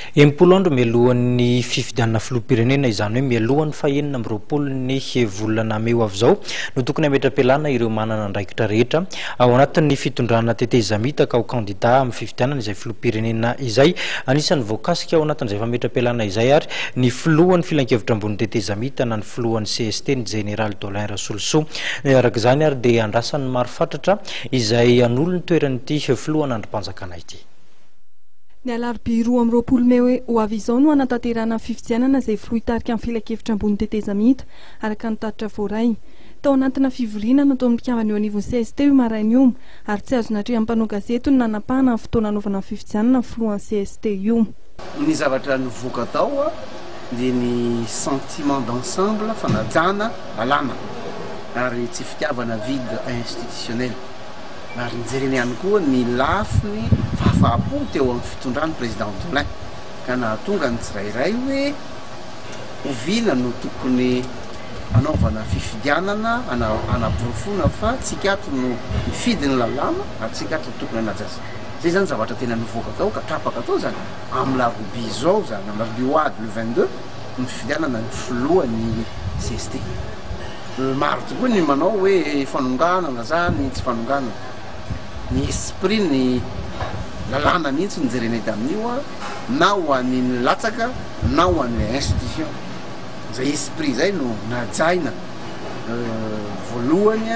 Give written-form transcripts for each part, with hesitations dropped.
Empolondro mialohan'ny fifidianana filoham-pirenena izany hoe mialohan'ny fahenina amby roapolo ny volana Meo avy izao no tokony hametra-pialana ireo manana andraikitra rehetra ao anatin'ny fitondrana tetezamita ka ho kandida amin'ny fifidianana izay filoham-pirenena izay. Anisan'ny voakasika ao anatin'izay fametra-pialana izay ary ny filohan'ny filan-kevitra ambony tetezamita na ny filohan'ny CST ny général Dolin Rasoloso. Araka izany ary dia andrasan'ny maro fatratra izay anolo ny toeran'ity filohana andrim-panjakana ity. Ny alarobia 2 amby roapolo Meo ho avy izao no anatanterana fifidianana izay filoha hitarika amin'ny filan-kevitra ambony tetezamita araka ny tatitra voaray. Tao anatina fivoriana natao mikavana eo anivon'ny CST io maraina io ary tsy azo natrehan'ny mpanao gazety no nanapahana amin'ny fotoana anaovana fifidianana filohan'ny CST io. Ny zavatra nivoaka tao dia ny sentiment d'ensemble fanajana alana ary tsy fitiavana vide institutionnel. Ary nijerena ihany koa ny lafiny fahafahapo teo amin'ny fitondrany président Dolin ka nahatonga ny tsirairay hoe ovina no tokony anaovana fifidianana anaporofona fa tsikato no mifidiny lalàna ary tsikato tokony anajaza. Zay zany zavatra tena nivoaka tao ka trapaka tao zany amin'ny larobia zao zany amin'ny larobia hoady le 22 ny fifidianana ny filohan'ny CST. Maro tokoa ny manao hoe fanonganana zany tsy fanonganana. Ny esprit ny lalàna mihitsy nijerena ety amin'io na ho an'ny latsaka na ho an'ny institution. Zay esprit zay no najaina voalohany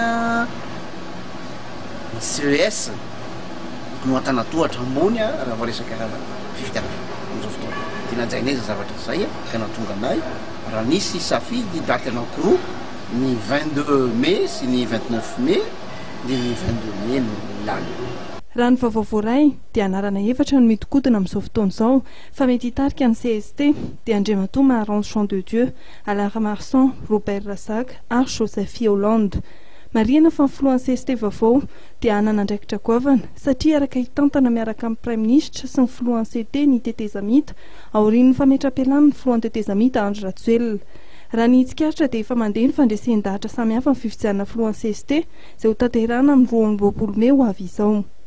ny CES no atanatohatra ambony raha vao resaka fifidianana amin'izao fotoana. Dia najaina izy zavatra zay ka nahatonga anay raha nisy safidy daty anankiroa ny 22 mai sy ny 29 mai dia ny 22 mai no ilany. Raha ny vaovao voaray dia anarana efatra no mitokodina amin'izao fotoana izao fa mety hitarika ny CST dia Andriamatoa Maharange Jean de Dieu, Alain Marsan, Robert Razak ary Josephie Hollande. Marihana fa ny filohan'ny CST vaovao dia hanana andraikitra goavana satria araka hitantana miaraka amin'ny Prime Ministre sy ny filohan'ny CT ny tetezamita aorian'ny fametra-pialana ny filohan'ny tetezamita Andry Rajoelina. Raha ny tsikaritra dia efa mandeha ny fandreseny dahatra samihafa amin'ny fifidianana filohan'ny CST izay ho tanterahana amin'ny 2 amby roapolo Meo ho avy izao.